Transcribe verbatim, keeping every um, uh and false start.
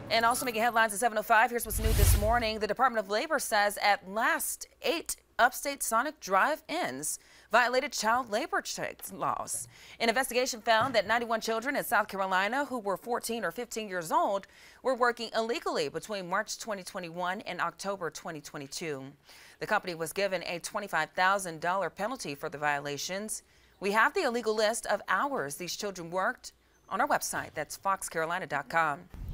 And also making headlines at seven oh five, here's what's new this morning. The Department of Labor says at last eight Upstate Sonic Drive-Ins violated child labor laws. An investigation found that ninety-one children in South Carolina who were fourteen or fifteen years old were working illegally between March twenty twenty-one and October twenty twenty-two. The company was given a twenty-five thousand dollar penalty for the violations. We have the illegal list of hours these children worked on our website. That's fox carolina dot com.